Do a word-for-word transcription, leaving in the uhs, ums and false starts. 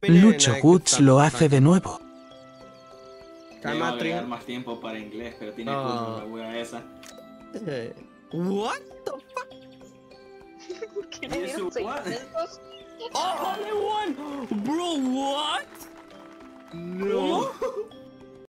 Lucho Woods lo hace de nuevo. Le iba a agregar más tiempo para inglés, pero tiene No. curso la wea esa. Eh, What the fuck? ¿Qué le dieron seis puntos? Oh, only one! Bro, what? No.